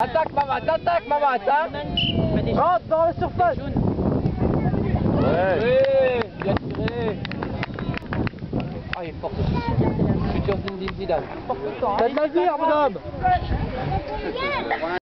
Attaque Mamat, attaque Mamat, hein. Rentre dans la surface. Ouais. Oui, bien tiré. Ah, il est fort. Futur Zinedine Zidane. Faites la vire, mon homme.